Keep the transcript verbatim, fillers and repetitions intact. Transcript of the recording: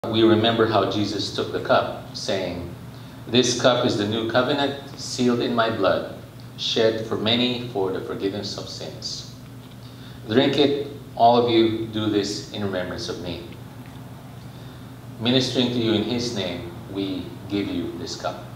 We remember how Jesus took the cup, saying, "This cup is the new covenant, sealed in my blood, shed for many for the forgiveness of sins. Drink it, all of you, do this in remembrance of me." Ministering to you in His name, we give you this cup.